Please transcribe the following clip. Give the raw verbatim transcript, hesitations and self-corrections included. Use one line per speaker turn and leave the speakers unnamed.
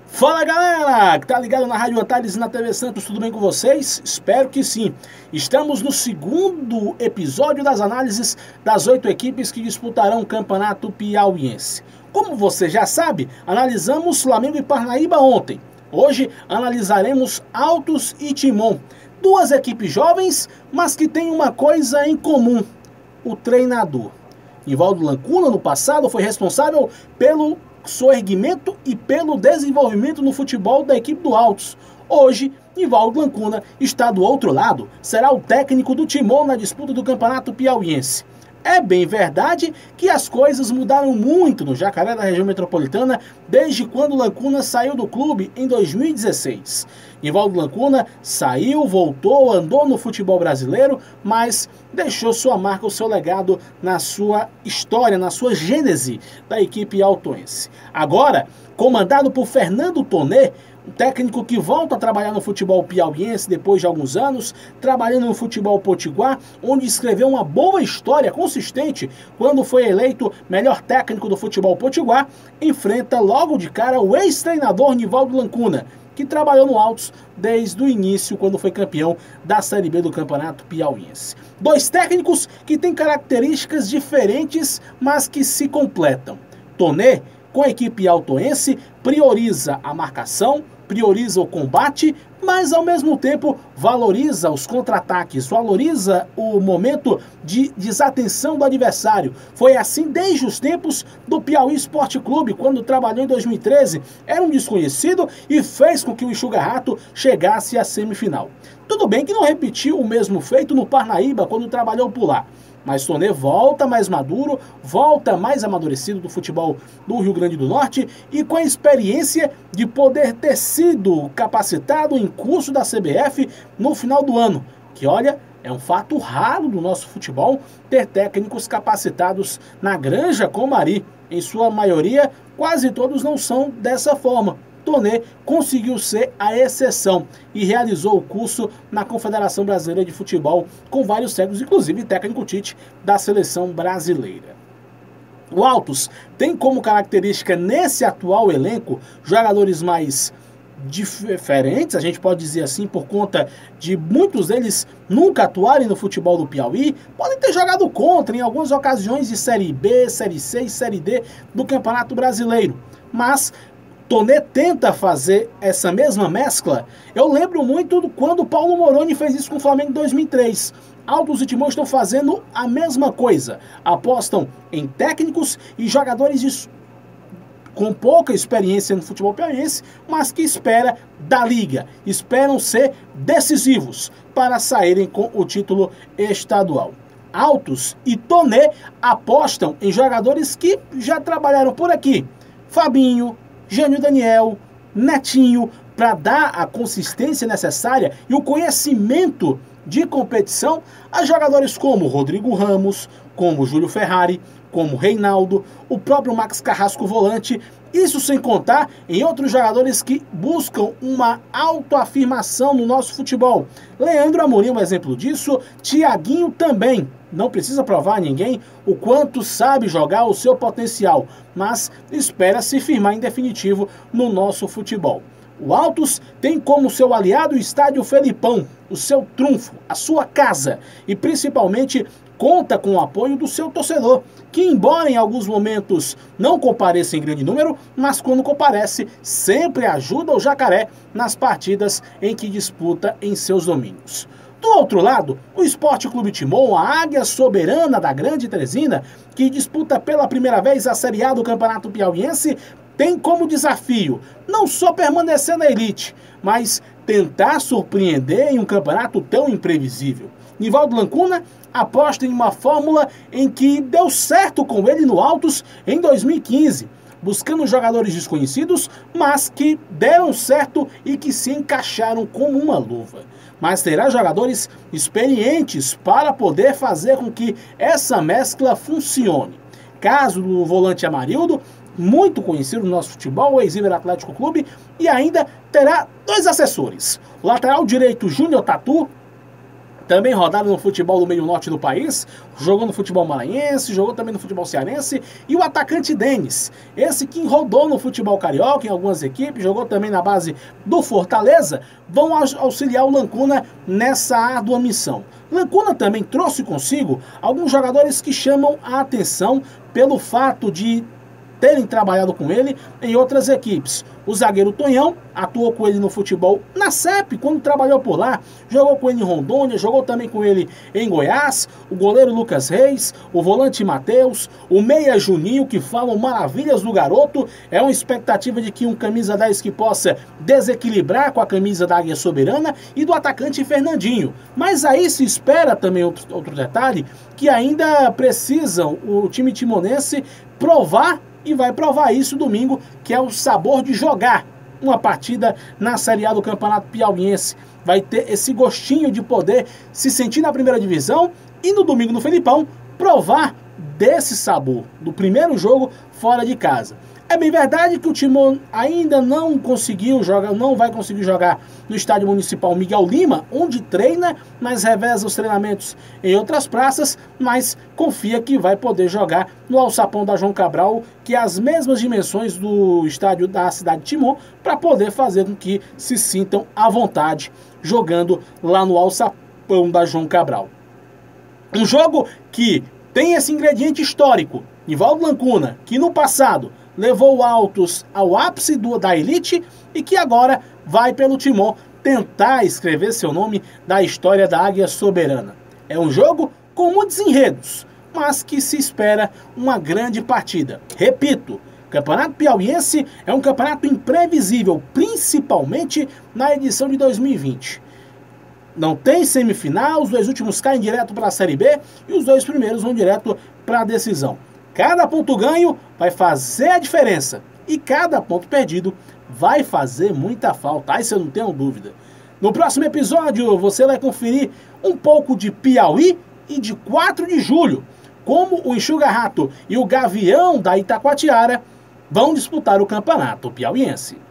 Fala galera, que tá ligado na Rádio Antares e na T V Santos, tudo bem com vocês? Espero que sim. Estamos no segundo episódio das análises das oito equipes que disputarão o Campeonato Piauiense. Como você já sabe, analisamos Flamengo e Parnaíba ontem. Hoje analisaremos Altos e Timon, duas equipes jovens, mas que têm uma coisa em comum: o treinador. Nivaldo Lancuna, no passado, foi responsável pelo soerguimento e pelo desenvolvimento no futebol da equipe do Altos. Hoje, Nivaldo Lancuna está do outro lado, será o técnico do Timon na disputa do Campeonato Piauiense. É bem verdade que as coisas mudaram muito no Jacaré da região metropolitana desde quando Lancuna saiu do clube em dois mil e dezesseis. Nivaldo Lancuna saiu, voltou, andou no futebol brasileiro, mas deixou sua marca, o seu legado na sua história, na sua gênese da equipe altoense. Agora, comandado por Fernando Tonê, um técnico que volta a trabalhar no futebol piauiense depois de alguns anos, trabalhando no futebol potiguar, onde escreveu uma boa história consistente quando foi eleito melhor técnico do futebol potiguar, enfrenta logo de cara o ex-treinador Nivaldo Lancuna, que trabalhou no Altos desde o início, quando foi campeão da Série B do Campeonato Piauiense. Dois técnicos que têm características diferentes, mas que se completam. Tonê, com a equipe altoense, prioriza a marcação, prioriza o combate, mas ao mesmo tempo valoriza os contra-ataques, valoriza o momento de desatenção do adversário. Foi assim desde os tempos do Piauí Esporte Clube, quando trabalhou em dois mil e treze, era um desconhecido e fez com que o Enxuga Rato chegasse à semifinal. Tudo bem que não repetiu o mesmo feito no Parnaíba, quando trabalhou por lá, mas Tonê volta mais maduro, volta mais amadurecido do futebol do Rio Grande do Norte e com a experiência de poder ter sido capacitado em curso da C B F no final do ano, que olha, é um fato raro do nosso futebol ter técnicos capacitados na Granja Comari. Em sua maioria, quase todos não são dessa forma. Tonê conseguiu ser a exceção e realizou o curso na Confederação Brasileira de Futebol com vários técnicos, inclusive técnico Tite da seleção brasileira. O Altos tem como característica nesse atual elenco jogadores mais diferentes, a gente pode dizer assim, por conta de muitos deles nunca atuarem no futebol do Piauí, podem ter jogado contra em algumas ocasiões de Série B, Série C e Série D do Campeonato Brasileiro, mas Tonê tenta fazer essa mesma mescla. Eu lembro muito do quando o Paulo Moroni fez isso com o Flamengo em dois mil e três. Altos e Timon estão fazendo a mesma coisa. Apostam em técnicos e jogadores de, com pouca experiência no futebol piauiense, mas que espera da liga. Esperam ser decisivos para saírem com o título estadual. Altos e Tonê apostam em jogadores que já trabalharam por aqui. Fabinho, Jânio Daniel, Netinho, para dar a consistência necessária e o conhecimento de competição a jogadores como Rodrigo Ramos, como Júlio Ferrari, como Reinaldo, o próprio Max Carrasco volante, isso sem contar em outros jogadores que buscam uma autoafirmação no nosso futebol. Leandro Amorim é um exemplo disso, Thiaguinho também. Não precisa provar a ninguém o quanto sabe jogar, o seu potencial, mas espera se firmar em definitivo no nosso futebol. O Altos tem como seu aliado o Estádio Felipão, o seu trunfo, a sua casa, e principalmente conta com o apoio do seu torcedor, que embora em alguns momentos não compareça em grande número, mas quando comparece sempre ajuda o Jacaré nas partidas em que disputa em seus domínios. Do outro lado, o Esporte Clube Timon, a águia soberana da Grande Teresina, que disputa pela primeira vez a Série A do Campeonato Piauiense, tem como desafio não só permanecer na elite, mas tentar surpreender em um campeonato tão imprevisível. Nivaldo Lancuna aposta em uma fórmula em que deu certo com ele no Altos em dois mil e quinze, buscando jogadores desconhecidos, mas que deram certo e que se encaixaram como uma luva. Mas terá jogadores experientes para poder fazer com que essa mescla funcione. Caso do volante Amarildo, muito conhecido no nosso futebol, o ex-River Atlético Clube, e ainda terá dois assessores. O lateral direito Júnior Tatu, Também rodado no futebol do meio norte do país, jogou no futebol maranhense, jogou também no futebol cearense. E o atacante Denis, esse que rodou no futebol carioca em algumas equipes, jogou também na base do Fortaleza, vão auxiliar o Lancuna nessa árdua missão. Lancuna também trouxe consigo alguns jogadores que chamam a atenção pelo fato de terem trabalhado com ele em outras equipes. O zagueiro Tonhão atuou com ele no futebol na S E P, quando trabalhou por lá, jogou com ele em Rondônia, jogou também com ele em Goiás. O goleiro Lucas Reis, o volante Matheus, o meia Juninho, que falam maravilhas do garoto. É uma expectativa de que um camisa dez que possa desequilibrar com a camisa da Águia Soberana, e do atacante Fernandinho. Mas aí se espera também outro, outro detalhe, que ainda precisam o time timonense provar, e vai provar isso domingo, que é o sabor de jogar uma partida na Série A do Campeonato Piauiense. Vai ter esse gostinho de poder se sentir na primeira divisão e no domingo no Felipão provar desse sabor do primeiro jogo fora de casa. É bem verdade que o Timão ainda não conseguiu jogar, não vai conseguir jogar no Estádio Municipal Miguel Lima, onde treina, mas reveza os treinamentos em outras praças, mas confia que vai poder jogar no Alçapão da João Cabral, que é as mesmas dimensões do estádio da cidade de Timon, para poder fazer com que se sintam à vontade jogando lá no Alçapão da João Cabral. Um jogo que tem esse ingrediente histórico. Nivaldo Lancuna, que no passado levou o Altos ao ápice do, da elite, e que agora vai pelo Timon tentar escrever seu nome da história da Águia Soberana. É um jogo com muitos enredos, mas que se espera uma grande partida. Repito, o Campeonato Piauiense é um campeonato imprevisível, principalmente na edição de dois mil e vinte. Não tem semifinal, os dois últimos caem direto para a Série B e os dois primeiros vão direto para a decisão. Cada ponto ganho vai fazer a diferença e cada ponto perdido vai fazer muita falta. Aí você não tem dúvida. No próximo episódio você vai conferir um pouco de Piauí e de quatro de julho, como o Enxuga-Rato e o Gavião da Itacoatiara vão disputar o Campeonato Piauiense.